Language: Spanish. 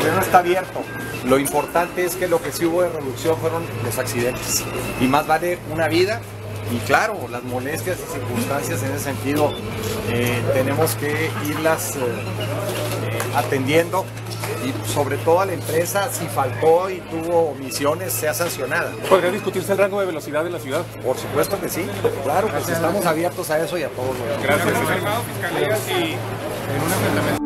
terreno está abierto. Lo importante es que lo que sí hubo de reducción fueron los accidentes. Y más vale una vida. Y claro, las molestias y circunstancias en ese sentido tenemos que irlas atendiendo, y sobre todo a la empresa, si faltó y tuvo omisiones, sea sancionada. ¿Podría discutirse el rango de velocidad en la ciudad? Por supuesto que sí, claro que sí, estamos abiertos a eso y a todos los. Gracias. Fiscalía, si en un enfrentamiento